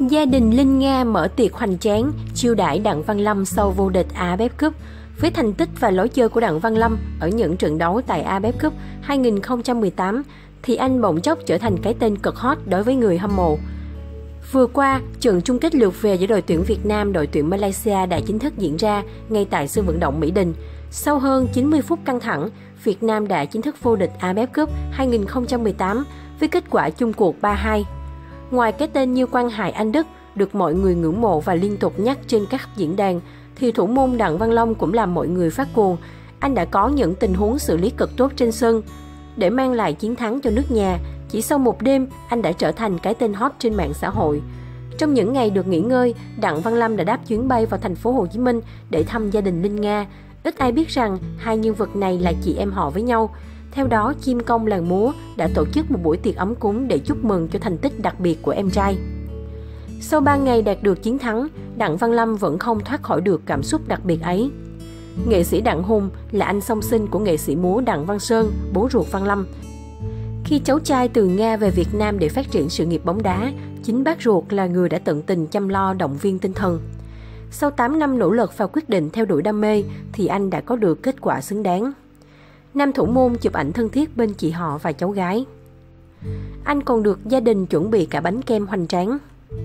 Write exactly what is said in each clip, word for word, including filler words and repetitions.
Gia đình Linh Nga mở tiệc hoành tráng chiêu đãi Đặng Văn Lâm sau vô địch a ép ép Cup. Với thành tích và lối chơi của Đặng Văn Lâm ở những trận đấu tại a ép ép Cup hai nghìn không trăm mười tám, thì anh bỗng chốc trở thành cái tên cực hot đối với người hâm mộ. Vừa qua, trận chung kết lượt về giữa đội tuyển Việt Nam đội tuyển Malaysia đã chính thức diễn ra ngay tại sân vận động Mỹ Đình. Sau hơn chín mươi phút căng thẳng, Việt Nam đã chính thức vô địch a ép ép Cup hai nghìn không trăm mười tám với kết quả chung cuộc ba hai. Ngoài cái tên như Quang Hải Anh Đức được mọi người ngưỡng mộ và liên tục nhắc trên các diễn đàn, thì thủ môn Đặng Văn Lâm cũng làm mọi người phát cuồng. Anh đã có những tình huống xử lý cực tốt trên sân để mang lại chiến thắng cho nước nhà. Chỉ sau một đêm, anh đã trở thành cái tên hot trên mạng xã hội. Trong những ngày được nghỉ ngơi, Đặng Văn Lâm đã đáp chuyến bay vào thành phố Hồ Chí Minh để thăm gia đình Linh Nga. Ít ai biết rằng hai nhân vật này là chị em họ với nhau. Theo đó, Chim Công Làng Múa đã tổ chức một buổi tiệc ấm cúng để chúc mừng cho thành tích đặc biệt của em trai. Sau ba ngày đạt được chiến thắng, Đặng Văn Lâm vẫn không thoát khỏi được cảm xúc đặc biệt ấy. Nghệ sĩ Đặng Hùng là anh song sinh của nghệ sĩ múa Đặng Văn Sơn, bố ruột Văn Lâm. Khi cháu trai từ Nga về Việt Nam để phát triển sự nghiệp bóng đá, chính bác ruột là người đã tận tình chăm lo động viên tinh thần. Sau tám năm nỗ lực và quyết định theo đuổi đam mê, thì anh đã có được kết quả xứng đáng. Nam thủ môn chụp ảnh thân thiết bên chị họ và cháu gái. Anh còn được gia đình chuẩn bị cả bánh kem hoành tráng.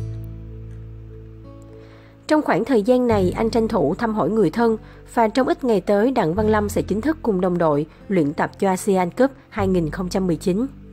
Trong khoảng thời gian này, anh tranh thủ thăm hỏi người thân và trong ít ngày tới, Đặng Văn Lâm sẽ chính thức cùng đồng đội luyện tập cho a sê an Cup hai nghìn không trăm mười chín.